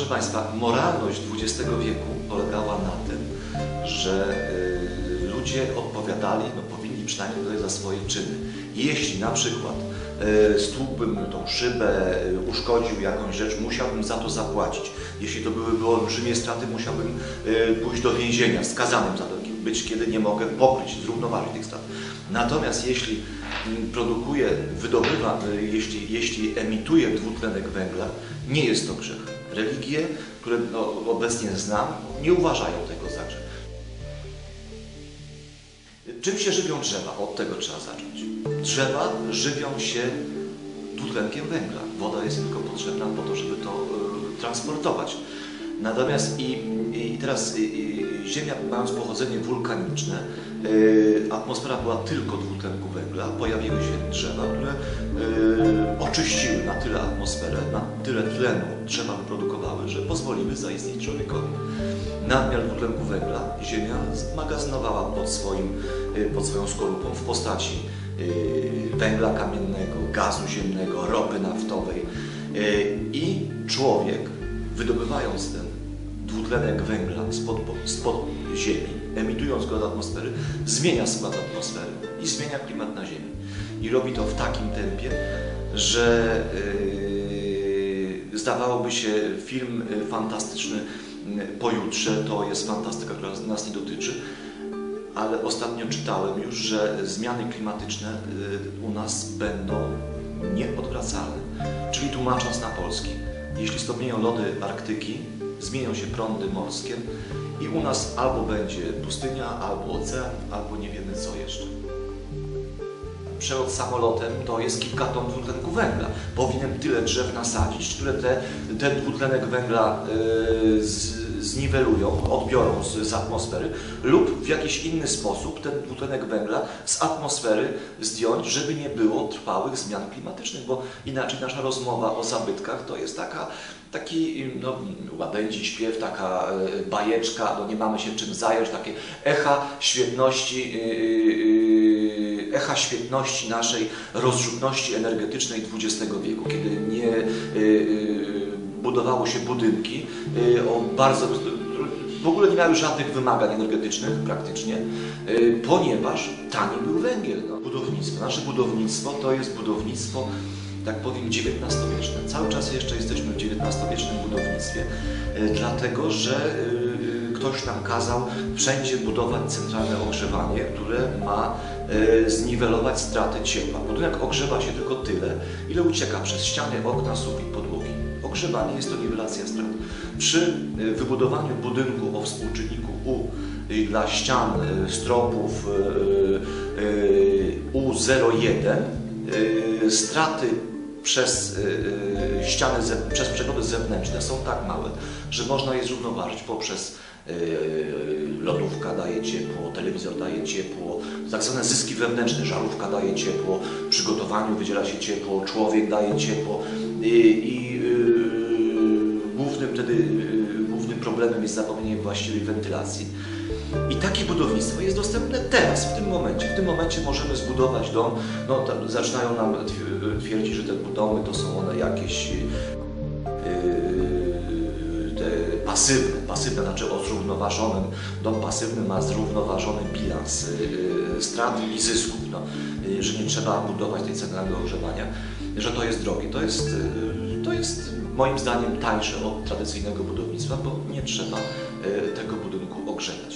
Państwa, moralność XX wieku polegała na tym, że ludzie odpowiadali, no powinni przynajmniej tutaj za swoje czyny. Jeśli na przykład stłukłbym tą szybę, uszkodził jakąś rzecz, musiałbym za to zapłacić. Jeśli to byłyby olbrzymie straty, musiałbym pójść do więzienia, skazanym za to być, kiedy nie mogę pokryć, zrównoważyć tych strat. Natomiast jeśli produkuję, wydobywa, jeśli emituję dwutlenek węgla, nie jest to grzech. Religie, które obecnie znam, nie uważają tego za grzech. Czym się żywią drzewa? Od tego trzeba zacząć. Drzewa żywią się dwutlenkiem węgla. Woda jest tylko potrzebna po to, żeby to transportować. Natomiast i teraz Ziemia, mając pochodzenie wulkaniczne, atmosfera była tylko dwutlenku węgla, pojawiły się drzewa, które oczyściły na tyle atmosferę, na tyle tlenu drzewa wyprodukowały, że pozwoliły zaistnieć człowiekowi. Nadmiar dwutlenku węgla Ziemia zmagazynowała pod swoją skorupą w postaci węgla kamiennego, gazu ziemnego, ropy naftowej i człowiek, wydobywając ten dwutlenek węgla spod ziemi, emitując go do atmosfery, zmienia skład atmosfery i zmienia klimat na Ziemi. I robi to w takim tempie, że zdawałoby się film fantastyczny pojutrze, to jest fantastyka, która nas nie dotyczy, ale ostatnio czytałem już, że zmiany klimatyczne u nas będą nieodwracalne. Czyli tłumacząc na polski, jeśli stopnieją lody Arktyki, zmienią się prądy morskie i u nas albo będzie pustynia, albo ocean, albo nie wiemy co jeszcze. Przelot samolotem to jest kilka ton dwutlenku węgla. Powinienem tyle drzew nasadzić, które ten dwutlenek węgla zniwelują, odbiorą z atmosfery lub w jakiś inny sposób ten dwutlenek węgla z atmosfery zdjąć, żeby nie było trwałych zmian klimatycznych, bo inaczej nasza rozmowa o zabytkach to jest taki łabędzi śpiew, taka bajeczka, no nie mamy się czym zająć, takie echa świetności naszej rozrzutności energetycznej XX wieku, kiedy nie budowało się budynki w ogóle nie miały żadnych wymagań energetycznych praktycznie, ponieważ tani był węgiel. No. Budownictwo. Nasze budownictwo to jest budownictwo, tak powiem, XIX-wieczne. Cały czas jeszcze jesteśmy w XIX-wiecznym budownictwie, dlatego że ktoś nam kazał wszędzie budować centralne ogrzewanie, które ma zniwelować straty ciepła. Budynek ogrzewa się tylko tyle, ile ucieka przez ściany, okna, sufit, podłogi. Ogrzewanie jest to niwelacja strat. Przy wybudowaniu budynku o współczynniku U dla ścian, stropów U0,1 straty przez ściany, przez przeszkody zewnętrzne są tak małe, że można je zrównoważyć poprzez lodówka daje ciepło, telewizor daje ciepło, tak zwane zyski wewnętrzne, żarówka daje ciepło, w przygotowaniu wydziela się ciepło, człowiek daje ciepło i głównym problemem jest zapewnienie właściwej wentylacji. I takie budownictwo jest dostępne teraz, w tym momencie. W tym momencie możemy zbudować dom, no zaczynają nam twierdzić, że te domy to są one jakieś pasywne, znaczy o zrównoważonym, dom pasywny ma zrównoważony bilans strat i zysków, no, że nie trzeba budować tej centralnego ogrzewania, że to jest drogie. To jest moim zdaniem tańsze od tradycyjnego budownictwa, bo nie trzeba tego budynku ogrzewać.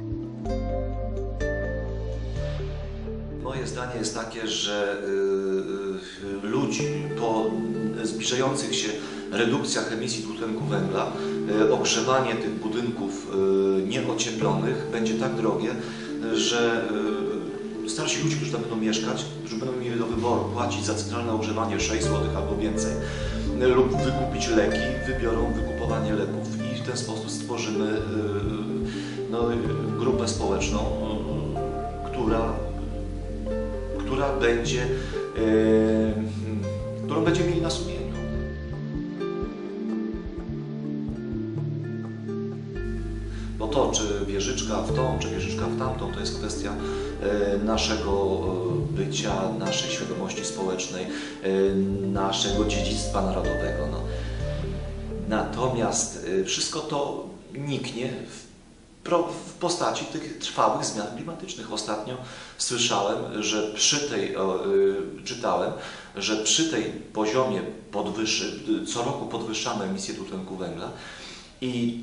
Moje zdanie jest takie, że ludzi po zbliżających się redukcjach emisji dwutlenku węgla ogrzewanie tych budynków nieocieplonych będzie tak drogie, że starsi ludzie, którzy tam będą mieszkać, którzy będą mieli do wyboru płacić za centralne ogrzewanie 6 zł albo więcej lub wykupić leki, wybiorą wykupowanie leków i w ten sposób stworzymy grupę społeczną, którą będziemy mieli na sumieniu. Bo to, czy wieżyczka w tą, czy wieżyczka w tamtą, to jest kwestia naszego bycia, naszej świadomości społecznej, naszego dziedzictwa narodowego. No. Natomiast wszystko to niknie w postaci tych trwałych zmian klimatycznych. Ostatnio słyszałem, że czytałem, że przy tej poziomie co roku podwyższamy emisję dwutlenku węgla i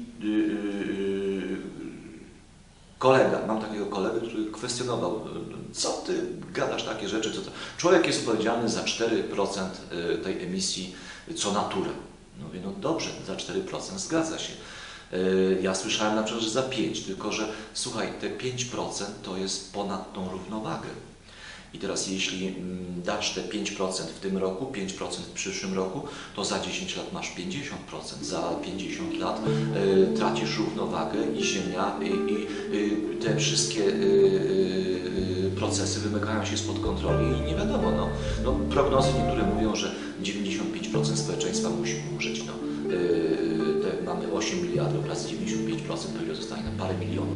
mam takiego kolegę, który kwestionował, co ty gadasz takie rzeczy, co to? Człowiek jest odpowiedzialny za 4% tej emisji co natura. No mówię, no dobrze, za 4% zgadza się. Ja słyszałem na przykład, że za 5%, tylko że słuchaj, te 5% to jest ponad tą równowagę. I teraz jeśli dasz te 5% w tym roku, 5% w przyszłym roku, to za 10 lat masz 50%. Za 50 lat tracisz równowagę i Ziemia i te wszystkie procesy wymykają się spod kontroli i nie wiadomo. No, prognozy niektóre mówią, że 95% społeczeństwa musi umrzeć. No, mamy 8 miliardów razy 95%, pewnie zostanie na parę milionów.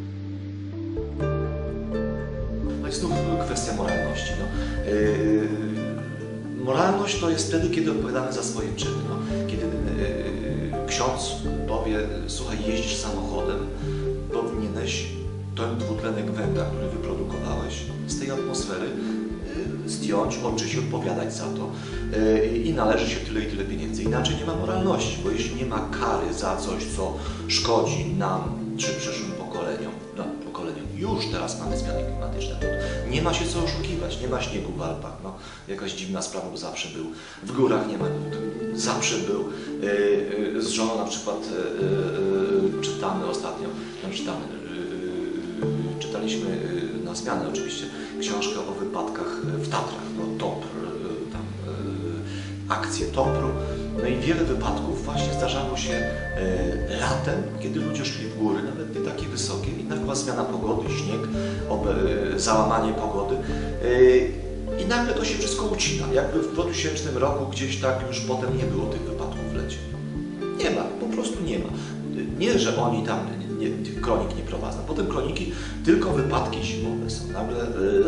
No i znów kwestia moralności. No. Moralność to jest wtedy, kiedy odpowiadamy za swoje czyny. No. Kiedy ksiądz powie, słuchaj, jeździsz samochodem, powinieneś ten dwutlenek węgla, który wyprodukowałeś z tej atmosfery, zdjąć, oczyść, odpowiadać za to i należy się tyle i tyle pieniędzy. Inaczej nie ma moralności, bo jeśli nie ma kary za coś, co szkodzi nam czy przyszłym pokoleniom, już teraz mamy zmiany klimatyczne, to nie ma się co oszukiwać, nie ma śniegu w Alpach, no, jakaś dziwna sprawa, bo zawsze był, w górach nie ma, zawsze był, z żoną na przykład czytamy ostatnio, czytaliśmy na zmianę oczywiście książkę o wypadkach w Tatrach, no, TOPR, akcje TOPR-u. No i wiele wypadków właśnie zdarzało się latem, kiedy ludzie szli w góry, nawet nie takie wysokie, i nagła zmiana pogody, śnieg, załamanie pogody i nagle to się wszystko ucina. Jakby w 2000 roku gdzieś tak już potem nie było tych wypadków w lecie. Nie ma, po prostu nie ma. Nie, że oni tam kronik nie prowadzą. Potem kroniki, tylko wypadki zimowe są. Nagle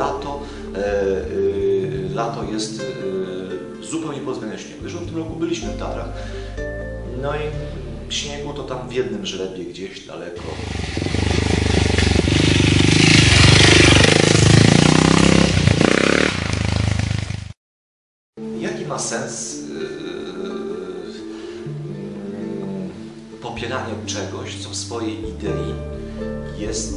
lato jest zupełnie pozbawione śniegu. Zresztą w tym roku byliśmy w Tatrach, no i śniegu to tam w jednym żrebie gdzieś daleko. Jaki ma sens popieranie czegoś, co w swojej idei jest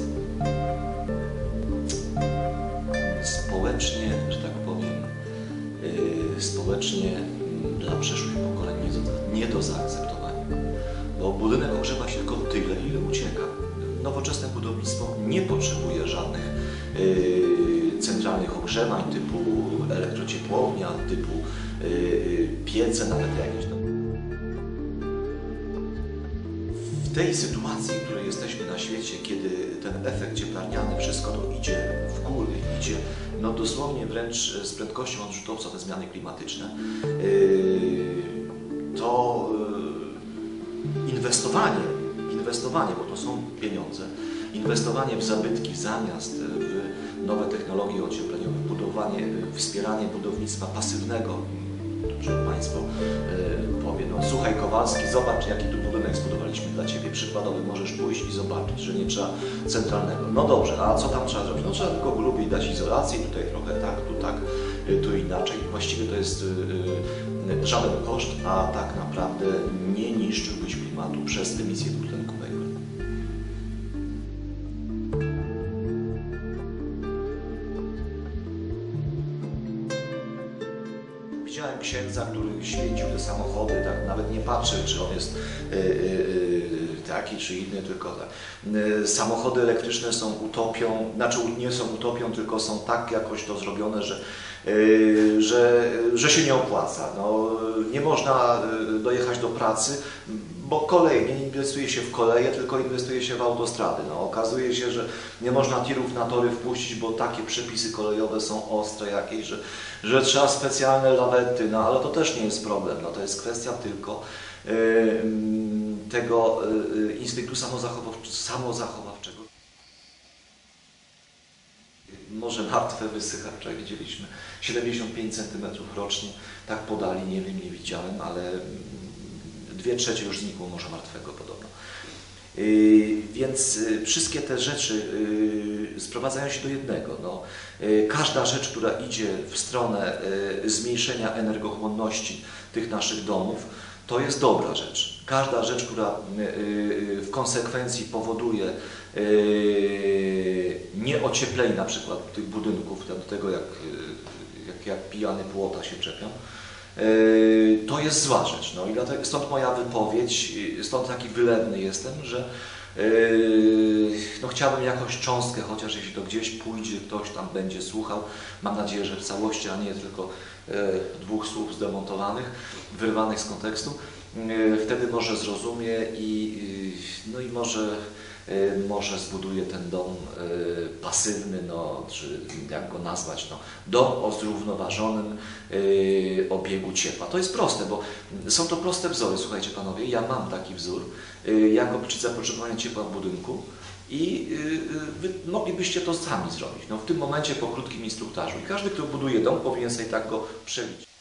społecznie, że tak powiem, społecznie dla przyszłych pokoleń nie do zaakceptowania. Bo budynek ogrzewa się tylko tyle, ile ucieka. Nowoczesne budownictwo nie potrzebuje żadnych centralnych ogrzewań typu elektrociepłownia, typu piece nawet jakieś. W tej sytuacji, w której jesteśmy na świecie, kiedy ten efekt cieplarniany, wszystko to idzie w górę, idzie no dosłownie wręcz z prędkością odrzutowca te zmiany klimatyczne, to inwestowanie, bo to są pieniądze, inwestowanie w zabytki zamiast w nowe technologie ociepleniowe, wspieranie budownictwa pasywnego, że Państwo powie, no słuchaj Kowalski, zobacz jaki tu budynek zbudowaliśmy dla Ciebie, przykładowy, możesz pójść i zobaczyć, że nie trzeba centralnego. No dobrze, a co tam trzeba zrobić? No trzeba tylko grubiej dać izolację, tutaj trochę tak, tu inaczej. Właściwie to jest żaden koszt, a tak naprawdę nie niszczyłbyś klimatu przez emisję dwutlenku węgla. Widziałem księdza, który święcił te samochody, tak nawet nie patrzył, czy on jest taki czy inny, tylko tak. Samochody elektryczne są utopią, znaczy nie są utopią, tylko są tak jakoś to zrobione, że się nie opłaca. No, nie można dojechać do pracy, bo nie inwestuje się w koleje, tylko inwestuje się w autostrady. No, okazuje się, że nie można tirów na tory wpuścić, bo takie przepisy kolejowe są ostre jakieś, że trzeba specjalne lawety, no ale to też nie jest problem. No, to jest kwestia tylko tego instynktu samozachowawczego. Morze Martwe wysycha, wczoraj widzieliśmy 75 cm rocznie, tak podali, nie wiem, nie widziałem, ale 2/3 już znikło Morza Martwego podobno. Więc wszystkie te rzeczy sprowadzają się do jednego. No, każda rzecz, która idzie w stronę zmniejszenia energochłonności tych naszych domów, to jest dobra rzecz. Każda rzecz, która w konsekwencji powoduje nieocieplenie na przykład tych budynków, do tego jak pijany płota się czepią, to jest zła rzecz. No i dlatego, stąd moja wypowiedź, stąd taki wylewny jestem, że no chciałbym jakąś cząstkę, chociaż jeśli to gdzieś pójdzie, ktoś tam będzie słuchał, mam nadzieję, że w całości, a nie tylko 2 słów zdemontowanych, wyrwanych z kontekstu, wtedy może zrozumie no i może zbuduje ten dom pasywny, no, czy jak go nazwać, no, dom o zrównoważonym obiegu ciepła. To jest proste, bo są to proste wzory, słuchajcie panowie, ja mam taki wzór, jak obliczyć zapotrzebowanie ciepła w budynku i wy moglibyście to sami zrobić, no, w tym momencie po krótkim instruktażu. I każdy, kto buduje dom, powinien sobie tak go przeliczyć.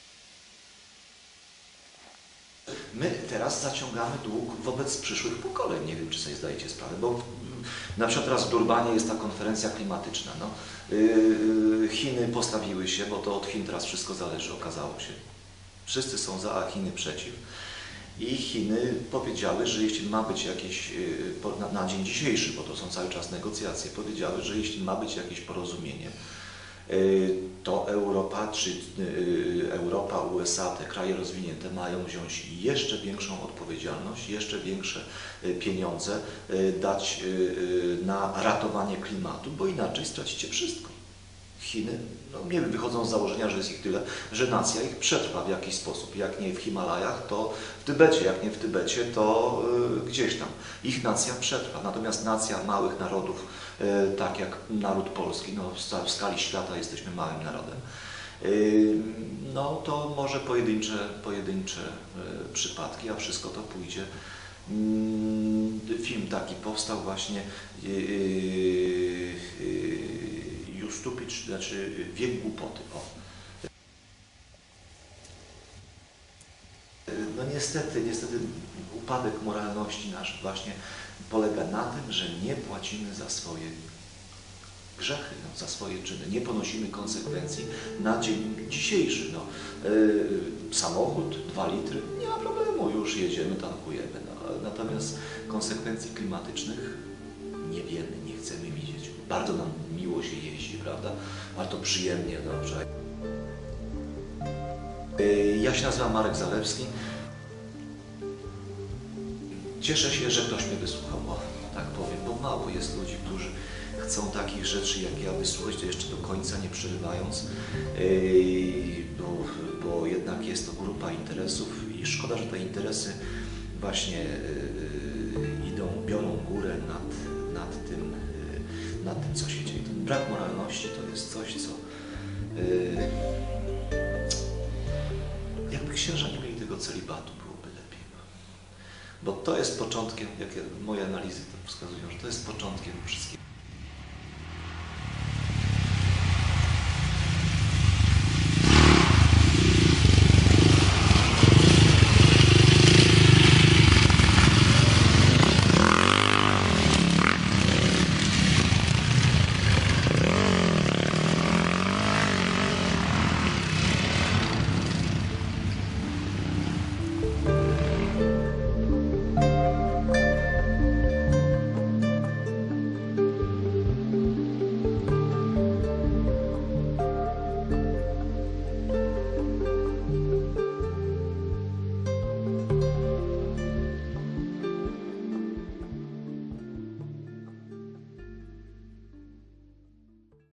My teraz zaciągamy dług wobec przyszłych pokoleń. Nie wiem, czy sobie zdajecie sprawę, bo na przykład teraz w Durbanie jest ta konferencja klimatyczna. No, Chiny postawiły się, bo to od Chin teraz wszystko zależy, okazało się. Wszyscy są za, a Chiny przeciw. I Chiny powiedziały, że jeśli ma być jakieś, na dzień dzisiejszy, bo to są cały czas negocjacje, powiedziały, że jeśli ma być jakieś porozumienie, to Europa, USA, te kraje rozwinięte mają wziąć jeszcze większą odpowiedzialność, jeszcze większe pieniądze dać na ratowanie klimatu, bo inaczej stracicie wszystko. Chiny, no nie wiem, wychodzą z założenia, że jest ich tyle, że nacja ich przetrwa w jakiś sposób. Jak nie w Himalajach, to w Tybecie. Jak nie w Tybecie, to gdzieś tam. Ich nacja przetrwa. Natomiast nacja małych narodów, tak jak naród polski, no w skali świata jesteśmy małym narodem, no to może pojedyncze przypadki, a wszystko to pójdzie. Film taki powstał właśnie Stupid, znaczy Wiek głupoty. O. No niestety upadek moralności nasz właśnie polega na tym, że nie płacimy za swoje grzechy, no, za swoje czyny. Nie ponosimy konsekwencji na dzień dzisiejszy. No, samochód, 2 litry, nie ma problemu, już jedziemy, tankujemy. No, natomiast konsekwencji klimatycznych nie wiemy, nie chcemy widzieć. Bardzo nam miło się jeździ, prawda? Ale to przyjemnie, dobrze. Ja się nazywam Marek Zalewski. Cieszę się, że ktoś mnie wysłuchał, tak powiem, bo mało jest ludzi, którzy chcą takich rzeczy jak ja wysłuchać, to jeszcze do końca nie przerywając, bo jednak jest to grupa interesów i szkoda, że te interesy właśnie biorą górę nad tym, co się dzieje. Ten brak moralności to jest coś, co jakby księża nie mieli tego celibatu, byłoby lepiej. Bo to jest początkiem, jak moje analizy to wskazują, że to jest początkiem wszystkiego.